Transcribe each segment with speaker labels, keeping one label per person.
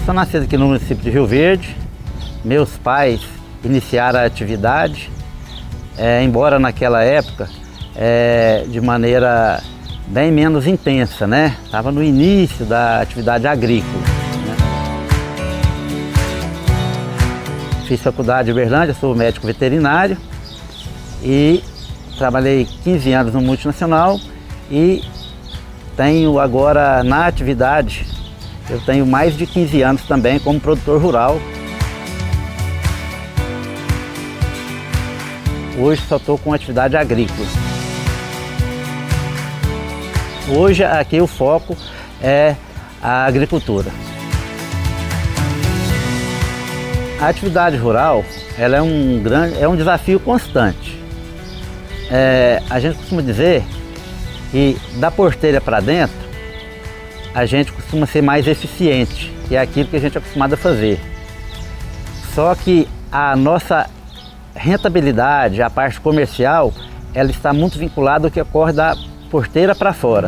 Speaker 1: sou nascido aqui no município de Rio Verde. Meus pais iniciaram a atividade, embora naquela época de maneira bem menos intensa, né? Estava no início da atividade agrícola, né? Fiz faculdade em Uberlândia, sou médico veterinário e trabalhei 15 anos no multinacional e tenho agora na atividade, eu tenho mais de 15 anos também como produtor rural. Hoje só estou com atividade agrícola. Hoje aqui o foco é a agricultura. A atividade rural ela é um desafio constante. A gente costuma dizer que da porteira para dentro a gente costuma ser mais eficiente, que é aquilo que a gente é acostumado a fazer. Só que a nossa rentabilidade, a parte comercial, ela está muito vinculada ao que ocorre da porteira para fora.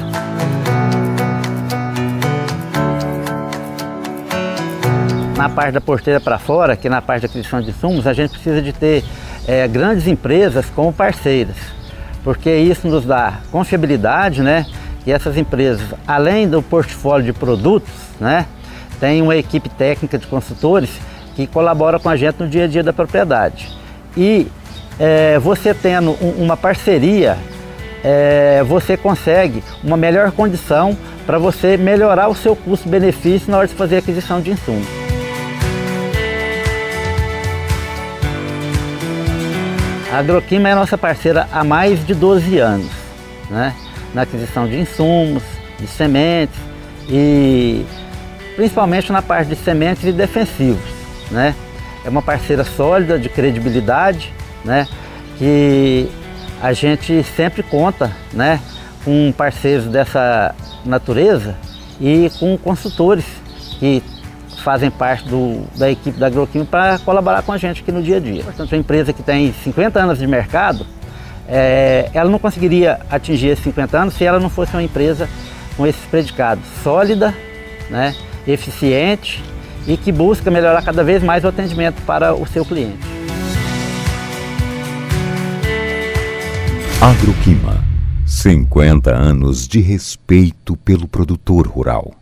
Speaker 1: Na parte da porteira para fora, que na parte da aquisição de insumos, a gente precisa de ter grandes empresas como parceiras, porque isso nos dá confiabilidade, né? E essas empresas, além do portfólio de produtos, né, tem uma equipe técnica de consultores que colabora com a gente no dia a dia da propriedade. E você tendo uma parceria, você consegue uma melhor condição para você melhorar o seu custo-benefício na hora de fazer a aquisição de insumos. A Agroquímica é a nossa parceira há mais de 12 anos, né? Na aquisição de insumos, de sementes e principalmente na parte de sementes e defensivos, né? É uma parceira sólida, de credibilidade, né? Que a gente sempre conta, né, com parceiros dessa natureza e com consultores que fazem parte da equipe da Agroquímica para colaborar com a gente aqui no dia a dia. Portanto, uma empresa que tem 50 anos de mercado, ela não conseguiria atingir esses 50 anos se ela não fosse uma empresa com esses predicados: sólida, né, eficiente e que busca melhorar cada vez mais o atendimento para o seu cliente.
Speaker 2: Agroquímica, 50 anos de respeito pelo produtor rural.